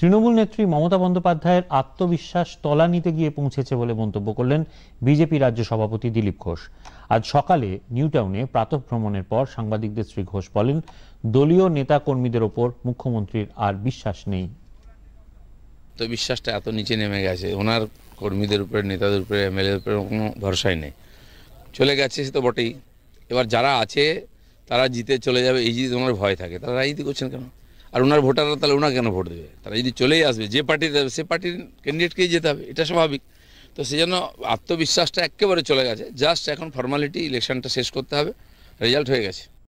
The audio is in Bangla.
তৃণমূল নেত্রী মমতা বন্দ্যোপাধ্যায়ের আত্মবিশ্বাস তলানিতে গিয়ে পৌঁছেছে বলে মন্তব্য করলেন বিজেপি রাজ্য সভাপতি দিলীপ ঘোষ। আজ সকালে নিউ টাউনে প্রাতঃভ্রমণের পর সাংবাদিকদের শ্রী ঘোষ বলেন, দলীয় নেতা কর্মীদের ওপর মুখ্যমন্ত্রীর আর বিশ্বাস নেই। তো বিশ্বাসটা এত নিচে নেমে গেছে, ওনার কর্মীদের উপরে, নেতাদের উপরে, এমএলএর উপরে কোনো ভরসাই নেই। চলে গেছে সে তো বটেই। এবার যারা আছে তারা জিতে চলে যাবে, এই যদি ওনার ভয় থাকে তারা রাজনীতি করছেন কেন? আর ওনার ভোটাররা তাহলে ওনার কেন ভোট দেবে? তারা যদি চলেই আসবে, যে পার্টি দেবে সে পার্টির ক্যান্ডিডেটকেই যেতে হবে, এটা স্বাভাবিক। তো সেই জন্য আত্মবিশ্বাসটা একেবারে চলে গেছে। জাস্ট এখন ফর্মালিটি, ইলেকশনটা শেষ করতে হবে, রেজাল্ট হয়ে গেছে।